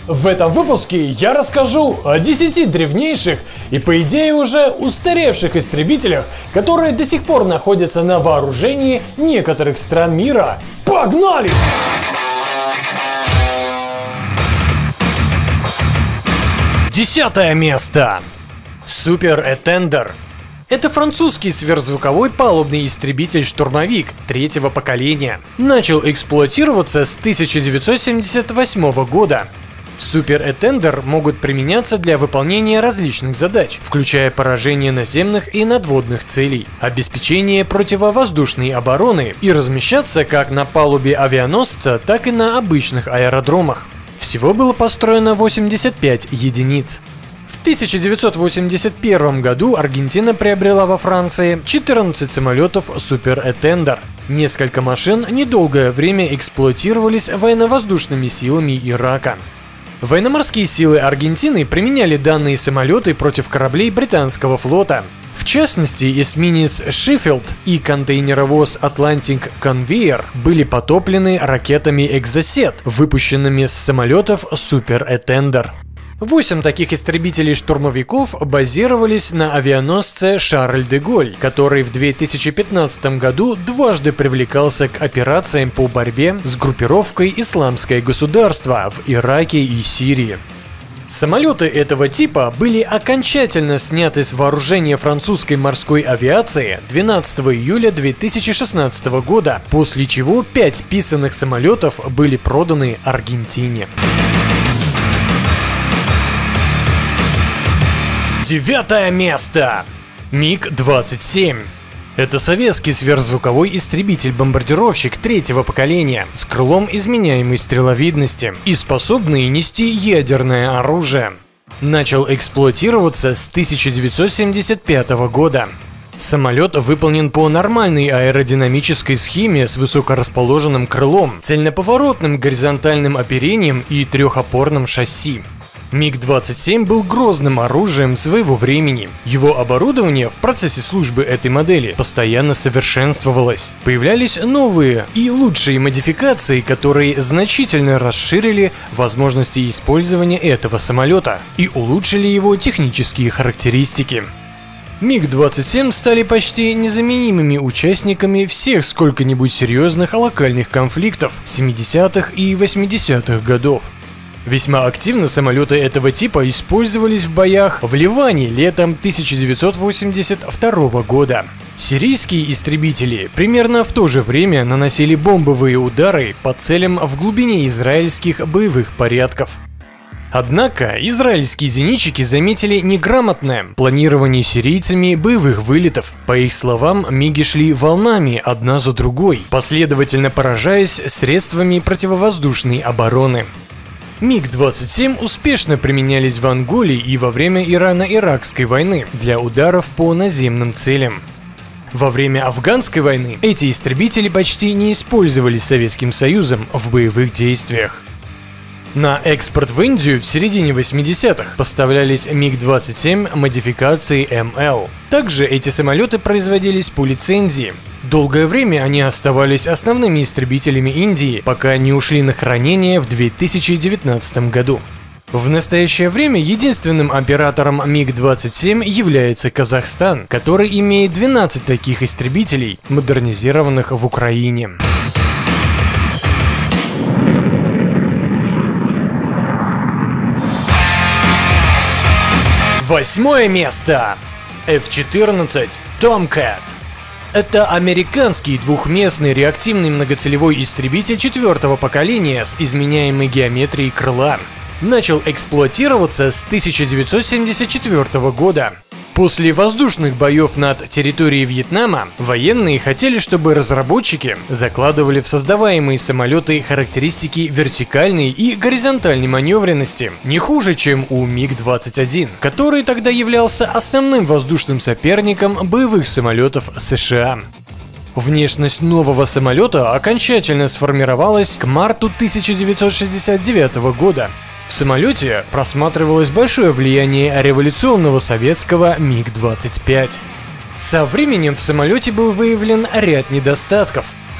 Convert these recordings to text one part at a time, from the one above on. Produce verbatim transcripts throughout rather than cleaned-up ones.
В этом выпуске я расскажу о десяти древнейших и, по идее, уже устаревших истребителях, которые до сих пор находятся на вооружении некоторых стран мира. Погнали! Десятое место. Супер Этендер. Это французский сверхзвуковой палубный истребитель-штурмовик третьего поколения. Начал эксплуатироваться с тысяча девятьсот семьдесят восьмого года. Супер Этендер могут применяться для выполнения различных задач, включая поражение наземных и надводных целей, обеспечение противовоздушной обороны и размещаться как на палубе авианосца, так и на обычных аэродромах. Всего было построено восемьдесят пять единиц. В тысяча девятьсот восемьдесят первом году Аргентина приобрела во Франции четырнадцать самолетов Супер Этендер. Несколько машин недолгое время эксплуатировались военно-воздушными силами Ирака. Военно-морские силы Аргентины применяли данные самолеты против кораблей британского флота. В частности, эсминец Шеффилд и контейнеровоз Atlantic Conveyor были потоплены ракетами Exocet, выпущенными с самолетов Супер Этендер. Восемь таких истребителей-штурмовиков базировались на авианосце Шарль де Голль, который в две тысячи пятнадцатом году дважды привлекался к операциям по борьбе с группировкой «Исламское государство» в Ираке и Сирии. Самолеты этого типа были окончательно сняты с вооружения французской морской авиации двенадцатого июля две тысячи шестнадцатого года, после чего пять списанных самолетов были проданы Аргентине. Девятое место. Миг двадцать семь. Это советский сверхзвуковой истребитель-бомбардировщик третьего поколения с крылом изменяемой стреловидности и способный нести ядерное оружие. Начал эксплуатироваться с тысяча девятьсот семьдесят пятого года. Самолет выполнен по нормальной аэродинамической схеме с высокорасположенным крылом, цельноповоротным горизонтальным оперением и трехопорным шасси. Миг двадцать семь был грозным оружием своего времени. Его оборудование в процессе службы этой модели постоянно совершенствовалось. Появлялись новые и лучшие модификации, которые значительно расширили возможности использования этого самолета и улучшили его технические характеристики. Миг двадцать семь стали почти незаменимыми участниками всех сколько-нибудь серьезных локальных конфликтов семидесятых и восьмидесятых годов. Весьма активно самолеты этого типа использовались в боях в Ливане летом тысяча девятьсот восемьдесят второго года. Сирийские истребители примерно в то же время наносили бомбовые удары по целям в глубине израильских боевых порядков. Однако израильские зенитчики заметили неграмотное планирование сирийцами боевых вылетов. По их словам, миги шли волнами одна за другой, последовательно поражаясь средствами противовоздушной обороны. Миг двадцать семь успешно применялись в Анголе и во время Ирано-Иракской войны для ударов по наземным целям. Во время Афганской войны эти истребители почти не использовались Советским Союзом в боевых действиях. На экспорт в Индию в середине восьмидесятых поставлялись Миг двадцать семь модификации эм эл. Также эти самолеты производились по лицензии. Долгое время они оставались основными истребителями Индии, пока не ушли на хранение в две тысячи девятнадцатом году. В настоящее время единственным оператором Миг двадцать семь является Казахстан, который имеет двенадцать таких истребителей, модернизированных в Украине. Восьмое место. эф четырнадцать Tomcat. Это американский двухместный реактивный многоцелевой истребитель четвертого поколения с изменяемой геометрией крыла. Начал эксплуатироваться с тысяча девятьсот семьдесят четвёртого года. После воздушных боев над территорией Вьетнама военные хотели, чтобы разработчики закладывали в создаваемые самолеты характеристики вертикальной и горизонтальной маневренности, не хуже, чем у Миг двадцать один, который тогда являлся основным воздушным соперником боевых самолетов США. Внешность нового самолета окончательно сформировалась к марту тысяча девятьсот шестьдесят девятого года. В самолете просматривалось большое влияние революционного советского Миг двадцать пять. Со временем в самолете был выявлен ряд недостатков.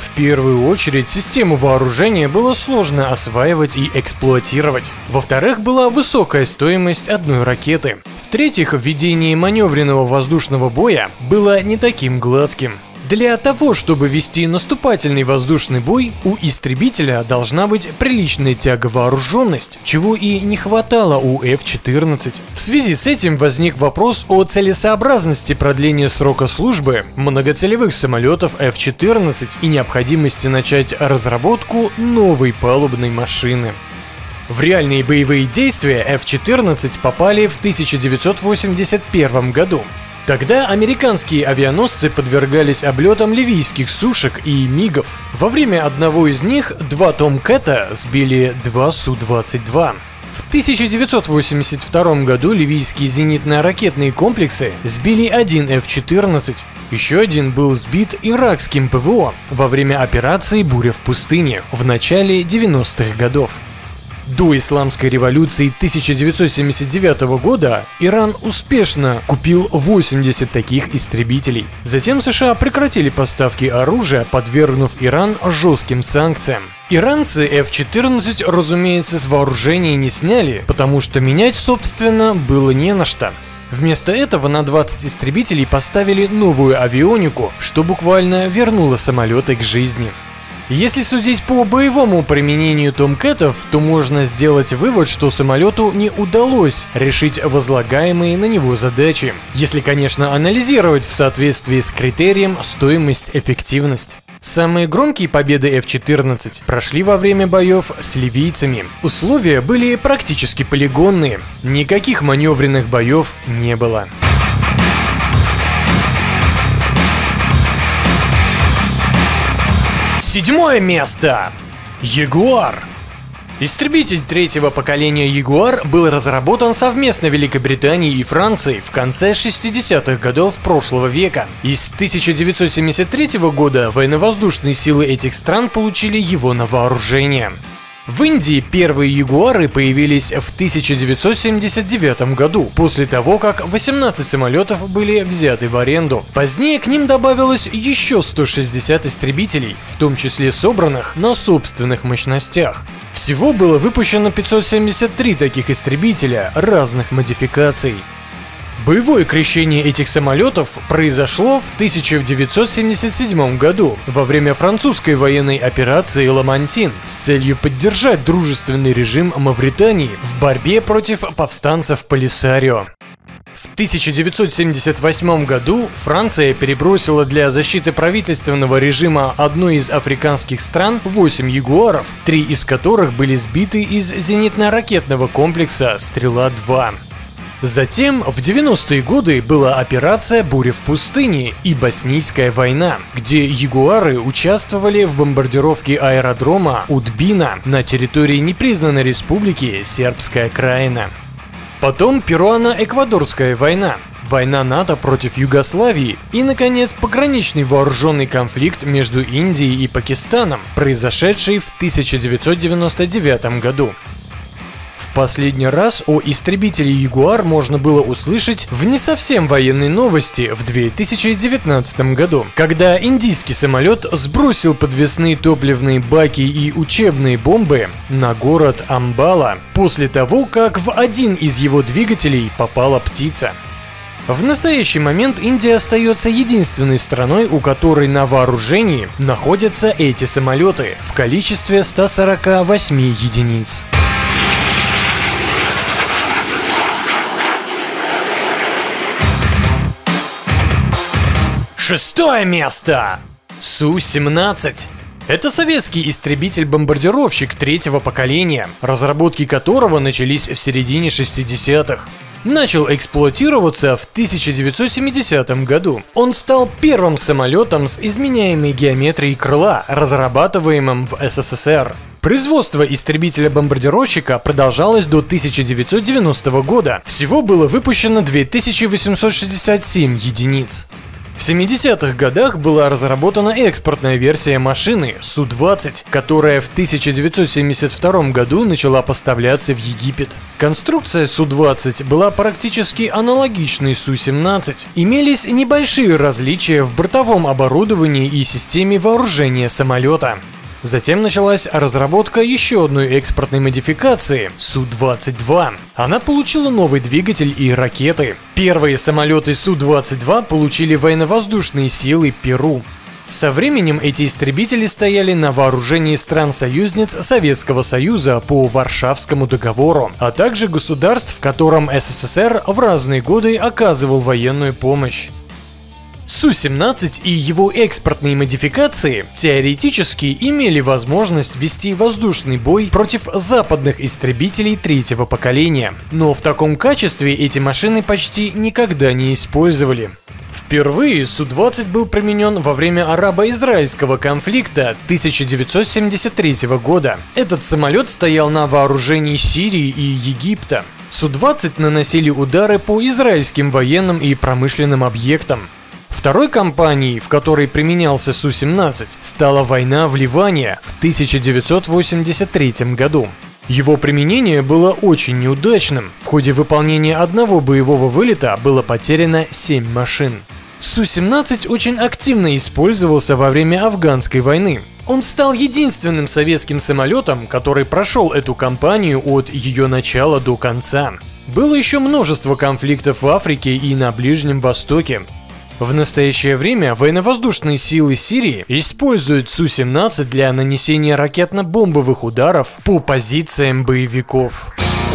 В первую очередь, систему вооружения было сложно осваивать и эксплуатировать. Во-вторых, была высокая стоимость одной ракеты. В-третьих, введение маневренного воздушного боя было не таким гладким. Для того, чтобы вести наступательный воздушный бой, у истребителя должна быть приличная тяговооруженность, чего и не хватало у эф четырнадцать. В связи с этим возник вопрос о целесообразности продления срока службы многоцелевых самолетов эф четырнадцать и необходимости начать разработку новой палубной машины. В реальные боевые действия эф четырнадцать попали в тысяча девятьсот восемьдесят первом году. Тогда американские авианосцы подвергались облетам ливийских сушек и мигов. Во время одного из них два Томкэта сбили два Су двадцать два. В тысяча девятьсот восемьдесят втором году ливийские зенитно-ракетные комплексы сбили один эф четырнадцать. Еще один был сбит иракским ПВО во время операции «Буря в пустыне» в начале девяностых годов. До исламской революции тысяча девятьсот семьдесят девятого года Иран успешно купил восемьдесят таких истребителей. Затем США прекратили поставки оружия, подвергнув Иран жестким санкциям. Иранцы эф четырнадцать, разумеется, с вооружения не сняли, потому что менять, собственно, было не на что. Вместо этого на двадцать истребителей поставили новую авионику, что буквально вернуло самолеты к жизни. Если судить по боевому применению Томкэтов, то можно сделать вывод, что самолету не удалось решить возлагаемые на него задачи. Если, конечно, анализировать в соответствии с критерием стоимость-эффективность. Самые громкие победы эф четырнадцать прошли во время боев с ливийцами. Условия были практически полигонные, никаких маневренных боев не было. Седьмое место. Ягуар. Истребитель третьего поколения Ягуар был разработан совместно Великобританией и Францией в конце шестидесятых годов прошлого века. И с тысяча девятьсот семьдесят третьего года военно-воздушные силы этих стран получили его на вооружение. В Индии первые Ягуары появились в тысяча девятьсот семьдесят девятом году, после того, как восемнадцать самолетов были взяты в аренду. Позднее к ним добавилось еще сто шестьдесят истребителей, в том числе собранных на собственных мощностях. Всего было выпущено пятьсот семьдесят три таких истребителя разных модификаций. Боевое крещение этих самолетов произошло в тысяча девятьсот семьдесят седьмом году во время французской военной операции «Ламантин» с целью поддержать дружественный режим Мавритании в борьбе против повстанцев Полисарио. В тысяча девятьсот семьдесят восьмом году Франция перебросила для защиты правительственного режима одной из африканских стран восемь Ягуаров, три из которых были сбиты из зенитно-ракетного комплекса «Стрела-два». Затем в девяностые годы была операция «Буря в пустыне» и Боснийская война, где Ягуары участвовали в бомбардировке аэродрома Удбина на территории непризнанной республики Сербская Краина. Потом Перуано-Эквадорская война, война НАТО против Югославии и, наконец, пограничный вооруженный конфликт между Индией и Пакистаном, произошедший в тысяча девятьсот девяносто девятом году. В последний раз о истребителе Ягуар можно было услышать в не совсем военной новости в две тысячи девятнадцатом году, когда индийский самолет сбросил подвесные топливные баки и учебные бомбы на город Амбала после того, как в один из его двигателей попала птица. В настоящий момент Индия остается единственной страной, у которой на вооружении находятся эти самолеты в количестве ста сорока восьми единиц. Шестое место. Су семнадцать. Это советский истребитель-бомбардировщик третьего поколения, разработки которого начались в середине шестидесятых. Начал эксплуатироваться в тысяча девятьсот семидесятом году. Он стал первым самолетом с изменяемой геометрией крыла, разрабатываемым в эс эс эс эр. Производство истребителя-бомбардировщика продолжалось до тысяча девятьсот девяностого года. Всего было выпущено две тысячи восемьсот шестьдесят семь единиц. В семидесятых годах была разработана экспортная версия машины Су двадцать, которая в тысяча девятьсот семьдесят втором году начала поставляться в Египет. Конструкция Су двадцать была практически аналогичной Су семнадцать. Имелись небольшие различия в бортовом оборудовании и системе вооружения самолета. Затем началась разработка еще одной экспортной модификации Су двадцать два. Она получила новый двигатель и ракеты. Первые самолеты Су двадцать два получили военно-воздушные силы Перу. Со временем эти истребители стояли на вооружении стран-союзниц Советского Союза по Варшавскому договору, а также государств, которым СССР в разные годы оказывал военную помощь. Су семнадцать и его экспортные модификации теоретически имели возможность вести воздушный бой против западных истребителей третьего поколения, но в таком качестве эти машины почти никогда не использовали. Впервые Су двадцать был применен во время арабо-израильского конфликта тысяча девятьсот семьдесят третьего года. Этот самолет стоял на вооружении Сирии и Египта. Су двадцать наносили удары по израильским военным и промышленным объектам. Второй кампанией, в которой применялся Су семнадцать, стала война в Ливане в тысяча девятьсот восемьдесят третьем году. Его применение было очень неудачным. В ходе выполнения одного боевого вылета было потеряно семь машин. Су семнадцать очень активно использовался во время афганской войны. Он стал единственным советским самолетом, который прошел эту кампанию от ее начала до конца. Было еще множество конфликтов в Африке и на Ближнем Востоке. В настоящее время военно-воздушные силы Сирии используют Су семнадцать для нанесения ракетно-бомбовых ударов по позициям боевиков.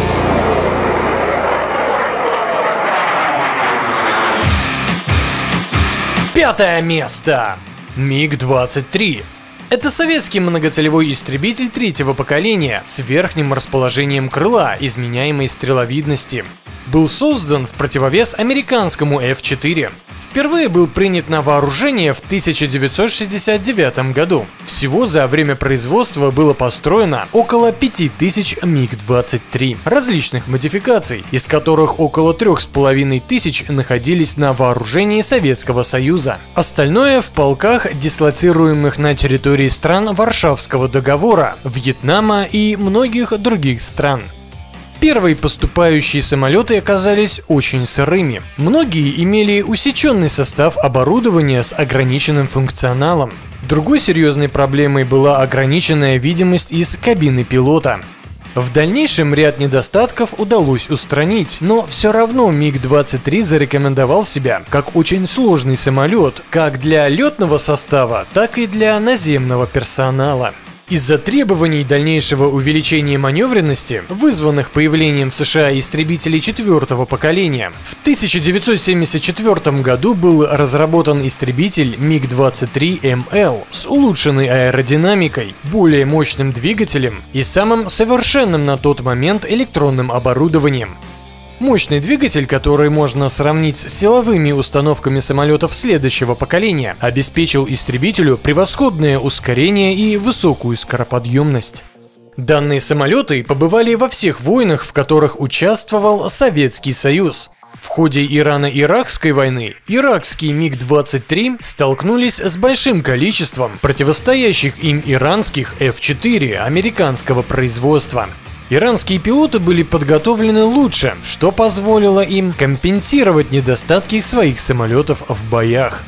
Пятое место. Миг двадцать три. Это советский многоцелевой истребитель третьего поколения с верхним расположением крыла изменяемой стреловидности. Был создан в противовес американскому Эф четыре. Впервые был принят на вооружение в тысяча девятьсот шестьдесят девятом году. Всего за время производства было построено около пяти тысяч Миг двадцать три различных модификаций, из которых около трех с половиной тысяч находились на вооружении Советского Союза. Остальное в полках, дислоцируемых на территории стран Варшавского договора, Вьетнама и многих других стран. Первые поступающие самолеты оказались очень сырыми. Многие имели усеченный состав оборудования с ограниченным функционалом. Другой серьезной проблемой была ограниченная видимость из кабины пилота. В дальнейшем ряд недостатков удалось устранить, но все равно Миг двадцать три зарекомендовал себя как очень сложный самолет, как для летного состава, так и для наземного персонала. Из-за требований дальнейшего увеличения маневренности, вызванных появлением в США истребителей четвертого поколения, в тысяча девятьсот семьдесят четвёртом году был разработан истребитель Миг двадцать три Эм Эл с улучшенной аэродинамикой, более мощным двигателем и самым совершенным на тот момент электронным оборудованием. Мощный двигатель, который можно сравнить с силовыми установками самолетов следующего поколения, обеспечил истребителю превосходное ускорение и высокую скороподъемность. Данные самолеты побывали во всех войнах, в которых участвовал Советский Союз. В ходе Ирано-Иракской войны иракские Миг двадцать три столкнулись с большим количеством противостоящих им иранских Эф четыре американского производства. Иранские пилоты были подготовлены лучше, что позволило им компенсировать недостатки своих самолетов в боях.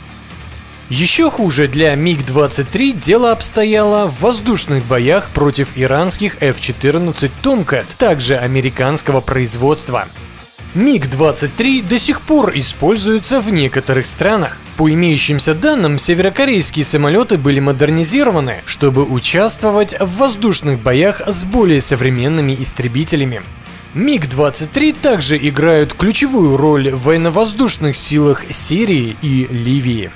Еще хуже для Миг двадцать три дело обстояло в воздушных боях против иранских Эф четырнадцать Tomcat, также американского производства. Миг двадцать три до сих пор используется в некоторых странах. По имеющимся данным, северокорейские самолеты были модернизированы, чтобы участвовать в воздушных боях с более современными истребителями. Миг двадцать три также играют ключевую роль в военно-воздушных силах Сирии и Ливии.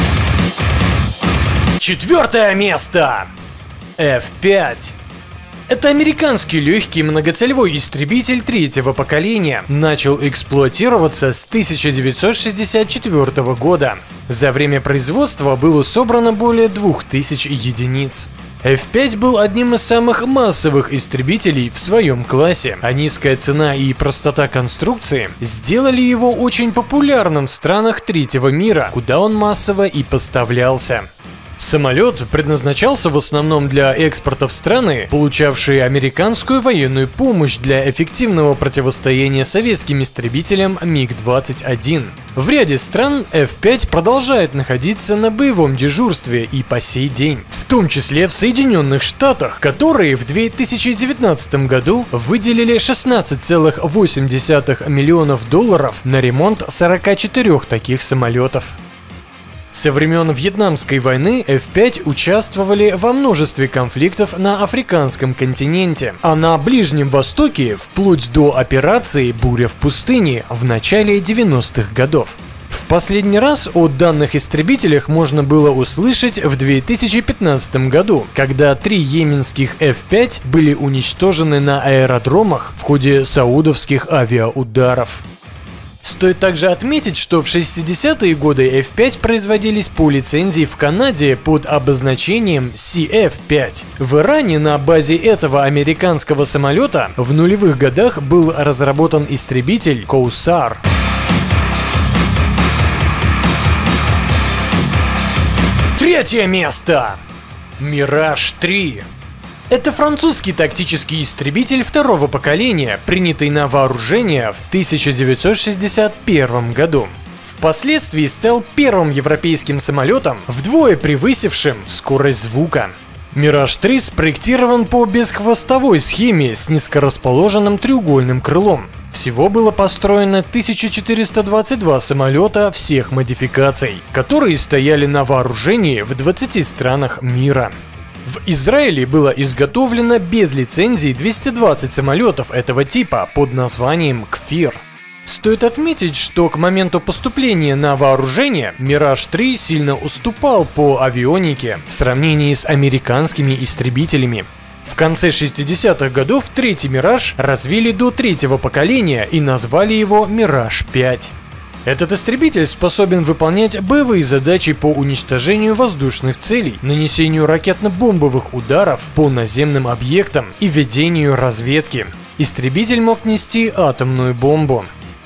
Четвертое место. Эф пять. Это американский легкий многоцелевой истребитель третьего поколения. Начал эксплуатироваться с тысяча девятьсот шестьдесят четвёртого года. За время производства было собрано более двух тысяч единиц. эф пять был одним из самых массовых истребителей в своем классе, а низкая цена и простота конструкции сделали его очень популярным в странах третьего мира, куда он массово и поставлялся. Самолет предназначался в основном для экспорта в страны, получавшие американскую военную помощь для эффективного противостояния советским истребителям миг двадцать один. В ряде стран эф пять продолжает находиться на боевом дежурстве и по сей день, в том числе в Соединенных Штатах, которые в две тысячи девятнадцатом году выделили шестнадцать целых восемь десятых миллионов долларов на ремонт сорока четырёх таких самолетов. Со времен Вьетнамской войны эф пять участвовали во множестве конфликтов на африканском континенте, а на Ближнем Востоке вплоть до операции «Буря в пустыне» в начале девяностых годов. В последний раз о данных истребителях можно было услышать в две тысячи пятнадцатом году, когда три йеменских эф пять были уничтожены на аэродромах в ходе саудовских авиаударов. Стоит также отметить, что в шестидесятые годы эф пять производились по лицензии в Канаде под обозначением си эф пять. В Иране на базе этого американского самолета в нулевых годах был разработан истребитель Коусар. Третье место. Мираж три. Это французский тактический истребитель второго поколения, принятый на вооружение в тысяча девятьсот шестьдесят первом году. Впоследствии стал первым европейским самолетом, вдвое превысившим скорость звука. Мираж три спроектирован по бесхвостовой схеме с низкорасположенным треугольным крылом. Всего было построено тысяча четыреста двадцать два самолета всех модификаций, которые стояли на вооружении в двадцати странах мира. В Израиле было изготовлено без лицензии двести двадцать самолетов этого типа под названием Кфир. Стоит отметить, что к моменту поступления на вооружение Мираж три сильно уступал по авионике в сравнении с американскими истребителями. В конце шестидесятых годов третий Мираж развили до третьего поколения и назвали его Мираж пять. Этот истребитель способен выполнять боевые задачи по уничтожению воздушных целей, нанесению ракетно-бомбовых ударов по наземным объектам и ведению разведки. Истребитель мог нести атомную бомбу.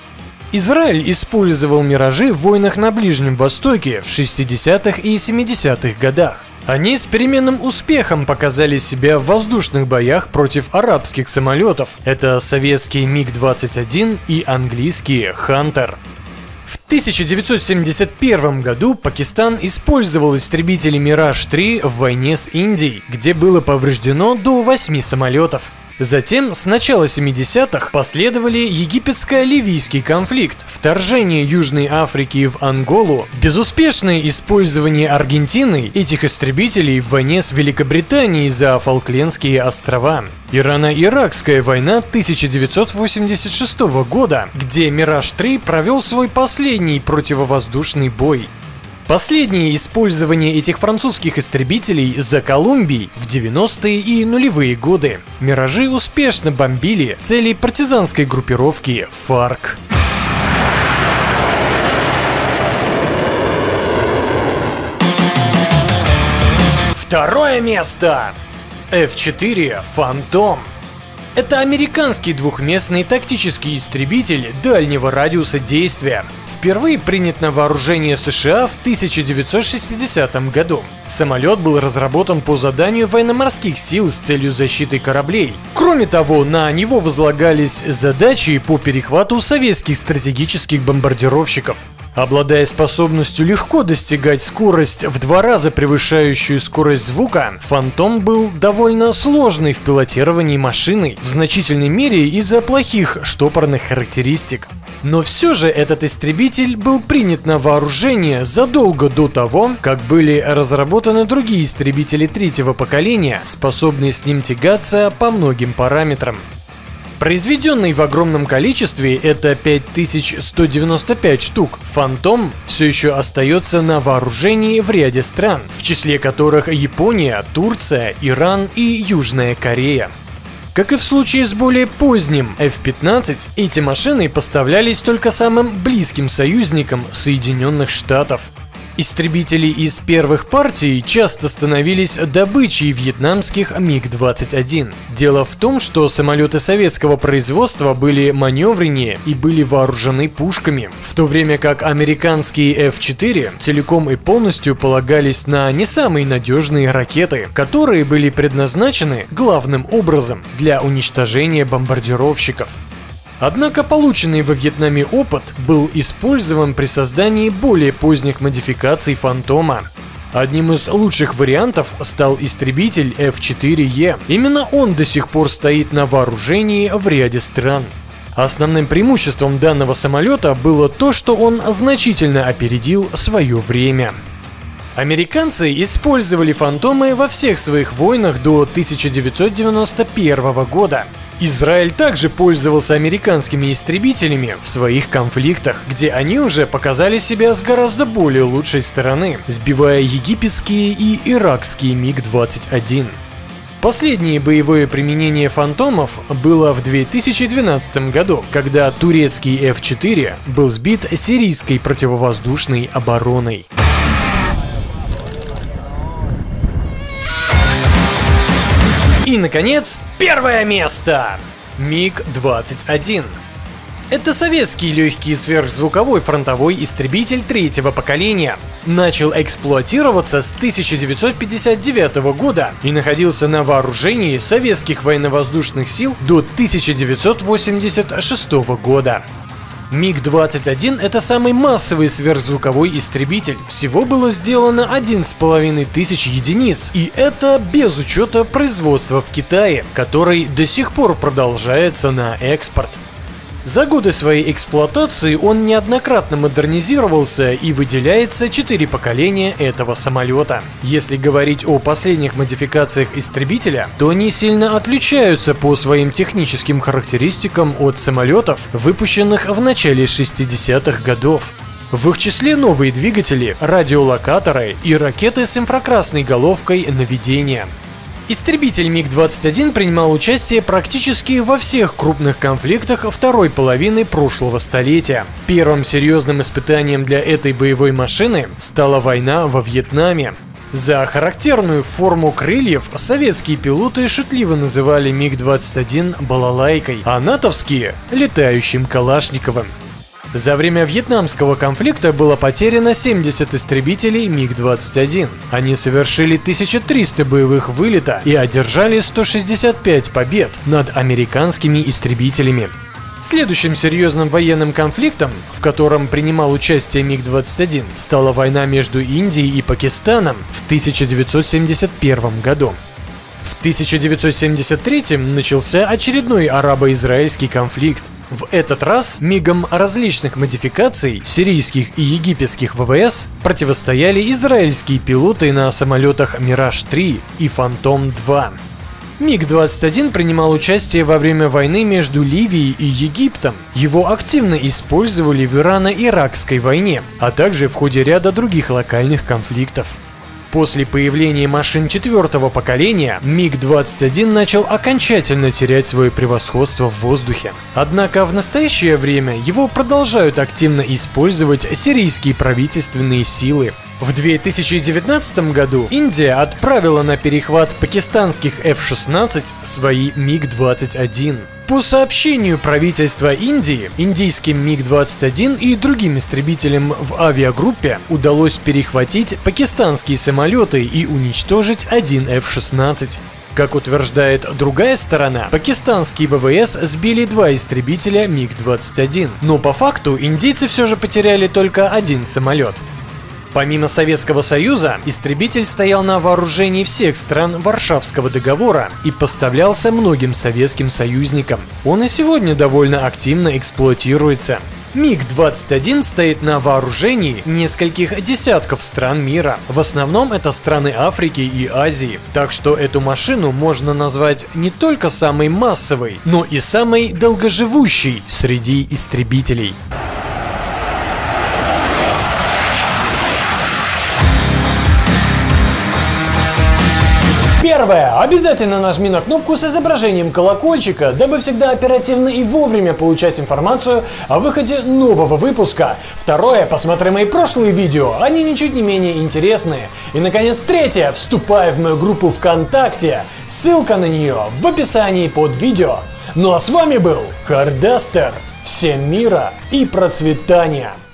Израиль использовал Миражи в войнах на Ближнем Востоке в шестидесятых и семидесятых годах. Они с переменным успехом показали себя в воздушных боях против арабских самолетов. Это советские миг двадцать один и английские Хантер. В тысяча девятьсот семьдесят первом году Пакистан использовал истребители Мираж три в войне с Индией, где было повреждено до восьми самолетов. Затем, с начала семидесятых, последовали египетско-ливийский конфликт, вторжение Южной Африки в Анголу, безуспешное использование Аргентиной этих истребителей в войне с Великобританией за Фолклендские острова, Ирано-Иракская война тысяча девятьсот восемьдесят шестого года, где Мираж три провел свой последний противовоздушный бой. Последнее использование этих французских истребителей за Колумбией в девяностые и нулевые годы. Миражи успешно бомбили цели партизанской группировки ФАРК. Второе место. эф четыре Фантом. Это американский двухместный тактический истребитель дальнего радиуса действия. Впервые принят на вооружение США в тысяча девятьсот шестидесятом году. Самолет был разработан по заданию военно-морских сил с целью защиты кораблей. Кроме того, на него возлагались задачи по перехвату советских стратегических бомбардировщиков. Обладая способностью легко достигать скорость в два раза превышающую скорость звука, Фантом был довольно сложной в пилотировании машиной, в значительной мере из-за плохих штопорных характеристик. Но все же этот истребитель был принят на вооружение задолго до того, как были разработаны другие истребители третьего поколения, способные с ним тягаться по многим параметрам. Произведенный в огромном количестве, это пять тысяч сто девяносто пять штук, Фантом все еще остается на вооружении в ряде стран, в числе которых Япония, Турция, Иран и Южная Корея. Как и в случае с более поздним эф пятнадцать, эти машины поставлялись только самым близким союзникам Соединенных Штатов. Истребители из первых партий часто становились добычей вьетнамских миг двадцать один. Дело в том, что самолеты советского производства были маневреннее и были вооружены пушками, в то время как американские эф четыре целиком и полностью полагались на не самые надежные ракеты, которые были предназначены главным образом для уничтожения бомбардировщиков. Однако полученный во Вьетнаме опыт был использован при создании более поздних модификаций Фантома. Одним из лучших вариантов стал истребитель эф четыре е. Именно он до сих пор стоит на вооружении в ряде стран. Основным преимуществом данного самолета было то, что он значительно опередил свое время. Американцы использовали Фантомы во всех своих войнах до тысяча девятьсот девяносто первого года. Израиль также пользовался американскими истребителями в своих конфликтах, где они уже показали себя с гораздо более лучшей стороны, сбивая египетские и иракские миг двадцать один. Последнее боевое применение Фантомов было в две тысячи двенадцатом году, когда турецкий эф четыре был сбит сирийской противовоздушной обороной. И, наконец, первое место! миг двадцать один. Это советский легкий сверхзвуковой фронтовой истребитель третьего поколения. Начал эксплуатироваться с тысяча девятьсот пятьдесят девятого года и находился на вооружении советских военно-воздушных сил до тысяча девятьсот восемьдесят шестого года. миг двадцать один – это самый массовый сверхзвуковой истребитель. Всего было сделано одиннадцать с половиной тысяч единиц. И это без учета производства в Китае, который до сих пор продолжается на экспорт. За годы своей эксплуатации он неоднократно модернизировался и выделяется четыре поколения этого самолета. Если говорить о последних модификациях истребителя, то они сильно отличаются по своим техническим характеристикам от самолетов, выпущенных в начале шестидесятых годов. В их числе новые двигатели, радиолокаторы и ракеты с инфракрасной головкой наведения. Истребитель миг двадцать один принимал участие практически во всех крупных конфликтах второй половины прошлого столетия. Первым серьезным испытанием для этой боевой машины стала война во Вьетнаме. За характерную форму крыльев советские пилоты шутливо называли миг двадцать один балалайкой, а натовские — летающим Калашниковым. За время вьетнамского конфликта было потеряно семьдесят истребителей миг двадцать один. Они совершили тысячу триста боевых вылета и одержали сто шестьдесят пять побед над американскими истребителями. Следующим серьезным военным конфликтом, в котором принимал участие миг двадцать один, стала война между Индией и Пакистаном в тысяча девятьсот семьдесят первом году. В тысяча девятьсот семьдесят третьем начался очередной арабо-израильский конфликт. В этот раз мигам различных модификаций сирийских и египетских вэ вэ эс противостояли израильские пилоты на самолетах Мираж три и Фантом два. миг двадцать один принимал участие во время войны между Ливией и Египтом. Его активно использовали в Ирано-Иракской войне, а также в ходе ряда других локальных конфликтов. После появления машин четвертого поколения миг двадцать один начал окончательно терять свое превосходство в воздухе. Однако в настоящее время его продолжают активно использовать сирийские правительственные силы. В две тысячи девятнадцатом году Индия отправила на перехват пакистанских эф шестнадцать свои миг двадцать один. По сообщению правительства Индии, индийским миг двадцать один и другим истребителям в авиагруппе удалось перехватить пакистанские самолеты и уничтожить один эф шестнадцать. Как утверждает другая сторона, пакистанские вэ вэ эс сбили два истребителя миг двадцать один, но по факту индийцы все же потеряли только один самолет. Помимо Советского Союза, истребитель стоял на вооружении всех стран Варшавского договора и поставлялся многим советским союзникам. Он и сегодня довольно активно эксплуатируется. миг двадцать один стоит на вооружении нескольких десятков стран мира. В основном это страны Африки и Азии. Так что эту машину можно назвать не только самой массовой, но и самой долгоживущей среди истребителей. Первое. Обязательно нажми на кнопку с изображением колокольчика, дабы всегда оперативно и вовремя получать информацию о выходе нового выпуска. Второе. Посмотри мои прошлые видео, они ничуть не менее интересные. И наконец третье. Вступай в мою группу ВКонтакте, ссылка на нее в описании под видео. Ну а с вами был Хардастер. Всем мира и процветания!